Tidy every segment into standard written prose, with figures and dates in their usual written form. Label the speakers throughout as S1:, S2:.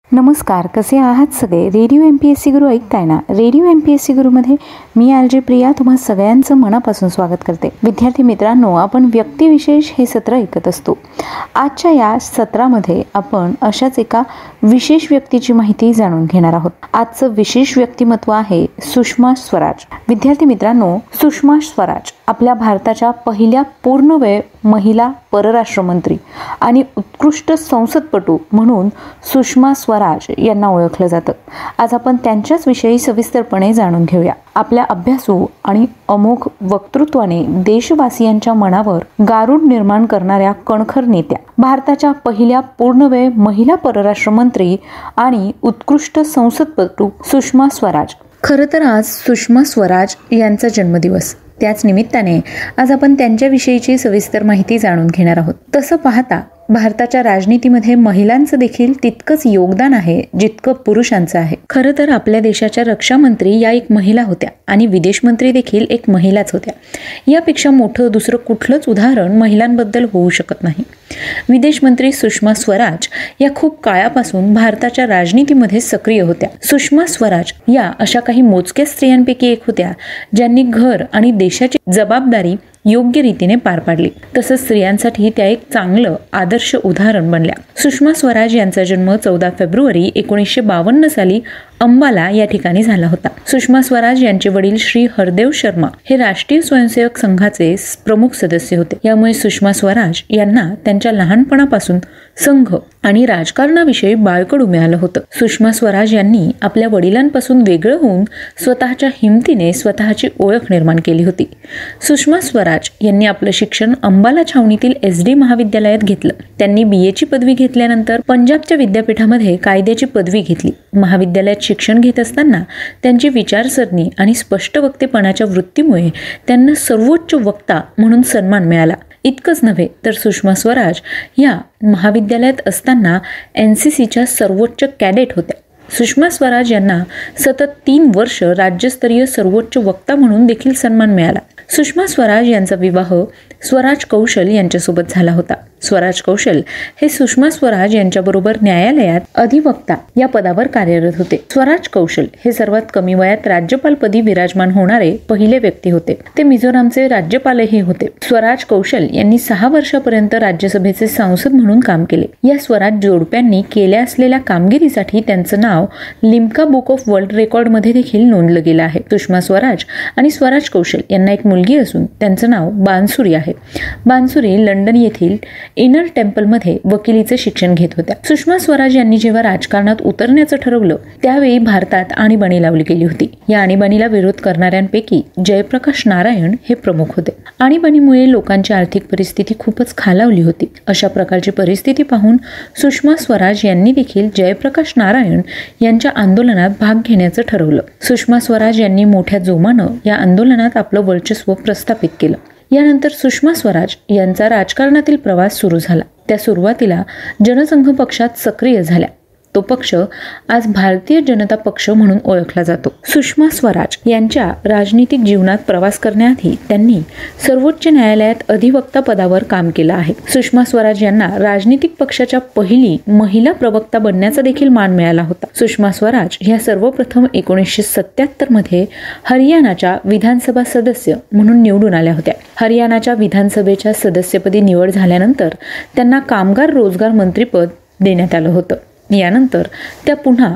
S1: नमस्कार, कसे आहात सगळे? रेडिओ MPSC गुरु ऐकताय ना? रेडिओ MPSC गुरुमध्ये मी RJ प्रिया तुम्हा सगळ्यांचं मनापासून स्वागत करते. विद्यार्थी मित्रांनो, आपण व्यक्तिविशेष हे सत्र ऐकत असतो. आजच्या या सत्रामध्ये आपण अशाच एका विशेष व्यक्तीची माहिती जाणून घेणार आहोत. आजचं विशेष व्यक्तिमत्व आहे सुषमा स्वराज. विद्यार्थी मित्रांनो, सुषमा स्वराज आपल्या भारताच्या पहिल्या पूर्णवेळ महिला परराष्ट्र मंत्री आणि उत्कृष्ट संसदपटू म्हणून सुषमा स्वराज यांना ओळखलं जातं. आज आपण त्यांच्याच विषयी सविस्तरपणे जाणून घेऊया. आपल्या अभ्यासू आणि अमोघ वक्तृत्वाने देशवासियांच्या मनावर गारूड निर्माण करणाऱ्या कणखर नेत्या, भारताच्या पहिल्या पूर्णवेळ महिला परराष्ट्र मंत्री आणि उत्कृष्ट संसदपटू सुषमा स्वराज. खरं तर आज सुषमा स्वराज यांचा जन्मदिवस. त्याच निमित्ताने आज आपण त्यांच्याविषयीची सविस्तर माहिती जाणून घेणार आहोत. तसं पाहता भारताच्या राजनीतीमध्ये महिलांचं देखील तितकंच योगदान आहे जितकं पुरुषांचं आहे. खरं तर आपल्या देशाच्या रक्षा मंत्री या एक महिला होत्या आणि विदेश मंत्री देखील एक महिलाच होत्या. यापेक्षा मोठं दुसरं कुठलंच उदाहरण महिलांबद्दल होऊ शकत नाही. विदेश मंत्री सुषमा स्वराज या खूप काळापासून भारताच्या राजनीतीमध्ये सक्रिय होत्या. सुषमा स्वराज या अशा काही मोजक्या स्त्रियांपैकी एक होत्या ज्यांनी घर आणि देशाची जबाबदारी योग्य रीतीने पार पाडली. तसंच स्त्रियांसाठी त्या एक चांगलं आदर्श उदाहरण बनल्या. सुषमा स्वराज यांचा जन्म 14 फेब्रुवारी 1952 साली अंबाला या ठिकाणी झाला होता. सुषमा स्वराज यांचे वडील श्री हरदेव शर्मा हे राष्ट्रीय स्वयंसेवक संघाचे प्रमुख सदस्य होते. यामुळे सुषमा स्वराज यांना त्यांच्या लहानपणापासून संघ आणि राजकारणाविषयी बाळकडू मिळालं होतं. सुषमा स्वराज यांनी आपल्या वडिलांपासून वेगळं होऊन स्वतःच्या हिमतीने स्वतःची ओळख निर्माण केली होती. सुषमा स्वराज यांनी आपलं शिक्षण अंबाला छावणीतील SD महाविद्यालयात घेतलं. त्यांनी BA ची पदवी घेतल्यानंतर पंजाबच्या विद्यापीठामध्ये कायद्याची पदवी घेतली. महाविद्यालयात शिक्षण घेत असताना त्यांची विचारसरणी आणि स्पष्ट वक्तेपणाच्या वृत्तीमुळे त्यांना सर्वोच्च वक्ता म्हणून सन्मान मिळाला. इतकंच नव्हे तर सुषमा स्वराज या महाविद्यालयात असताना NCCच्या सर्वोच्च कॅडेट होत्या. सुषमा स्वराज यांना सतत 3 वर्ष राज्यस्तरीय सर्वोच्च वक्ता म्हणून देखील सन्मान मिळाला. सुषमा स्वराज यांचा विवाह स्वराज कौशल यांच्यासोबत झाला होता. स्वराज कौशल हे सुषमा स्वराज यांच्याबरोबर न्यायालयात अधिवक्ता या पदावर कार्यरत होते. स्वराज कौशल हे सर्वात कमी वयात राज्यपालपदी विराजमान होणारे पहिले व्यक्ती होते. ते मिझोरामचे राज्यपालही होते. स्वराज कौशल यांनी 6 वर्षापर्यंत राज्यसभेचे सांसद म्हणून काम केले. या स्वराज जोडप्यांनी केल्या असलेल्या कामगिरीसाठी त्यांचं नाव Limca book of world record मध्ये देखील नोंदलं गेलं आहे. सुषमा स्वराज आणि स्वराज कौशल यांना एक मुलगी असून त्यांचं नाव बांसुरी आहे. बांसुरी लंडन येथील इनर टेम्पलमध्ये वकिलीचे शिक्षण घेत होत्या. सुषमा स्वराज यांनी जेव्हा राजकारणात उतरण्याचं ठरवलं त्यावेळी भारतात आणीबाणी लावली गेली होती. या आणीबाणीला विरोध करणाऱ्यांपैकी जयप्रकाश नारायण हे प्रमुख होते. आणीबाणीमुळे लोकांची आर्थिक परिस्थिती खूपच खालावली होती. अशा प्रकारची परिस्थिती पाहून सुषमा स्वराज यांनी देखील जयप्रकाश नारायण यांच्या आंदोलनात भाग घेण्याचं ठरवलं. सुषमा स्वराज यांनी मोठ्या जोमानं या आंदोलनात आपलं वर्चस्व प्रस्थापित केलं. यानंतर सुषमा स्वराज यांचा राजकारणातील प्रवास सुरू झाला. त्या सुरुवातीला जनसंघ पक्षात सक्रिय झाल्या. तो पक्ष आज भारतीय जनता पक्ष म्हणून ओळखला जातो. सुषमा स्वराज यांच्या राजनीतिक जीवनात प्रवास करण्याआधी त्यांनी सर्वोच्च न्यायालयात अधिवक्ता पदावर काम केलं आहे. सुषमा स्वराज यांना राजनीतिक पक्षाच्या पहिली महिला प्रवक्ता बनण्याचा देखील मान मिळाला होता. सुषमा स्वराज ह्या सर्वप्रथम 1977 मध्ये हरियाणाच्या विधानसभा सदस्य म्हणून निवडून आल्या होत्या. हरियाणाच्या विधानसभेच्या सदस्यपदी निवड झाल्यानंतर त्यांना कामगार रोजगार मंत्रीपद देण्यात आलं होतं. यानंतर त्या पुन्हा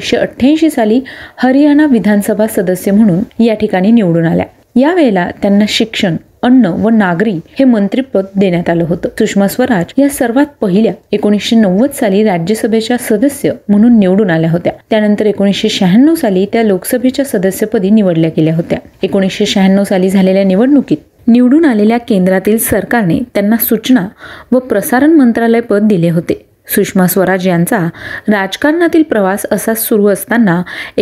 S1: 1988 साली हरियाणा विधानसभा सदस्य म्हणून या ठिकाणी निवडून आल्या. यावेळेला त्यांना शिक्षण, अन्न व नागरी हे मंत्रीपद देण्यात आलं होतं. सुषमा स्वराज या सर्वात पहिल्या 1990 साली राज्यसभेच्या सदस्य म्हणून निवडून आल्या होत्या. त्यानंतर 1996 साली त्या लोकसभेच्या सदस्यपदी निवडल्या गेल्या होत्या. 1996 साली झालेल्या निवडणुकीत निवडून आलेल्या केंद्रातील सरकारने त्यांना सूचना व प्रसारण मंत्रालय पद दिले होते. सुषमा स्वराज यांचा राजकारणातील प्रवास असाच सुरू असताना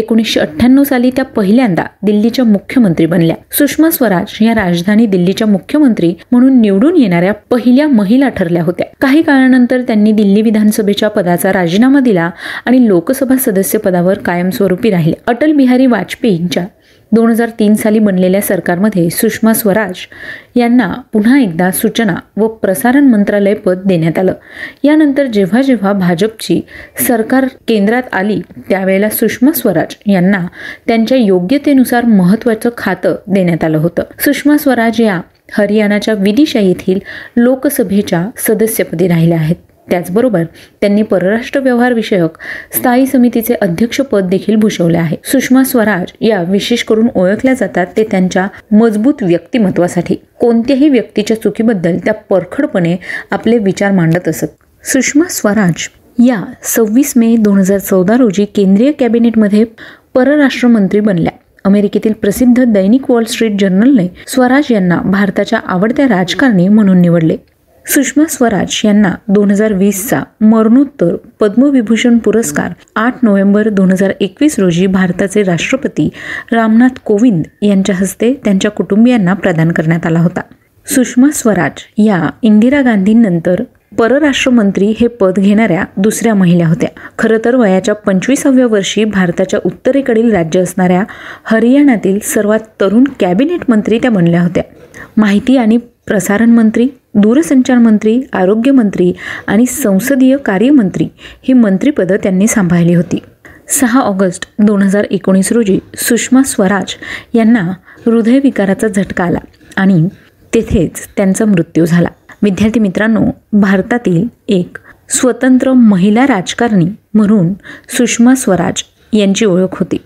S1: 1998 साली त्या पहिल्यांदा दिल्लीच्या मुख्यमंत्री बनल्या. सुषमा स्वराज या राजधानी दिल्लीच्या मुख्यमंत्री म्हणून निवडून येणाऱ्या पहिल्या महिला ठरल्या होत्या. काही काळानंतर त्यांनी दिल्ली विधानसभेच्या पदाचा राजीनामा दिला आणि लोकसभा सदस्य पदावर कायमस्वरूपी राहिल्या. अटल बिहारी वाजपेयींच्या 2003 साली बनलेल्या सरकारमध्ये सुषमा स्वराज यांना पुन्हा एकदा सूचना व प्रसारण मंत्रालय पद देण्यात आलं. यानंतर जेव्हा जेव्हा भाजपची सरकार केंद्रात आली त्यावेळेला सुषमा स्वराज यांना त्यांच्या योग्यतेनुसार महत्त्वाचं खातं देण्यात आलं होतं. सुषमा स्वराज या हरियाणाच्या विदिशा येथील लोकसभेच्या सदस्यपदी राहिल्या आहेत. त्याचबरोबर त्यांनी परराष्ट्र व्यवहार विषयक स्थायी समितीचे अध्यक्षपद देखील भूषवले आहे. सुषमा स्वराज या विशेष करून ओळखल्या जातात ते त्यांच्या मजबूत व्यक्तिमत्वासाठी. कोणत्याही व्यक्तीच्या चुकीबद्दल त्या परखडपणे आपले विचार मांडत असत. सुषमा स्वराज या 26 मे 2014 रोजी केंद्रीय कॅबिनेटमध्ये परराष्ट्र मंत्री बनल्या. अमेरिकेतील प्रसिद्ध दैनिक वॉल स्ट्रीट जर्नलने स्वराज यांना भारताच्या आवडत्या राजकारणी म्हणून निवडले. सुषमा स्वराज यांना 2020चा मरणोत्तर पद्मविभूषण पुरस्कार 8 नोव्हेंबर 2021 रोजी भारताचे राष्ट्रपती रामनाथ कोविंद यांच्या हस्ते त्यांच्या कुटुंबियांना प्रदान करण्यात आला होता. सुषमा स्वराज या इंदिरा गांधींनंतर परराष्ट्र मंत्री हे पद घेणाऱ्या दुसऱ्या महिला होत्या. खरं तर वयाच्या 25व्या वर्षी भारताच्या उत्तरेकडील राज्य असणाऱ्या हरियाणातील सर्वात तरुण कॅबिनेट मंत्री त्या बनल्या होत्या. माहिती आणि प्रसारण मंत्री, दूरसंचार मंत्री, आरोग्य मंत्री आणि संसदीय कार्यमंत्री ही मंत्रिपदं त्यांनी सांभाळली होती. 6 ऑगस्ट 2019 रोजी सुषमा स्वराज यांना हृदयविकाराचा झटका आला आणि तेथेच त्यांचा मृत्यू झाला. विद्यार्थी मित्रांनो, भारतातील एक स्वतंत्र महिला राजकारणी म्हणून सुषमा स्वराज यांची ओळख होती.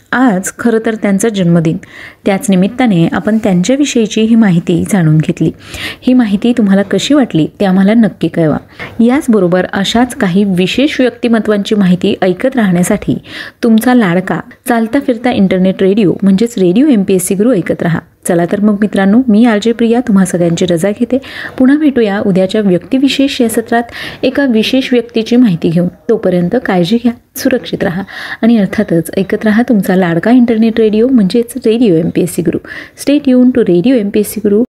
S1: आज खरं तर त्यांचा जन्मदिन. त्याच निमित्ताने आपण त्यांच्याविषयीची ही माहिती जाणून घेतली. ही माहिती तुम्हाला कशी वाटली ते आम्हाला नक्की कळवा. याचबरोबर अशाच काही विशेष व्यक्तिमत्वांची माहिती ऐकत राहण्यासाठी तुमचा लाडका चालता फिरता इंटरनेट रेडिओ म्हणजेच रेडिओ MPSC गुरु ऐकत राहा. चला तर मग मित्रांनो, मी RJ प्रिया तुम्हा सगळ्यांची रजा घेते. पुन्हा भेटूया उद्याच्या व्यक्तिविशेष या सत्रात एका विशेष व्यक्तीची माहिती घेऊन. तोपर्यंत काळजी घ्या, सुरक्षित राहा आणि अर्थातच ऐकत राहा तुमचा लाडका इंटरनेट रेडिओ म्हणजेच radio MPSC Guru. Stay tune to radio MPSC Guru.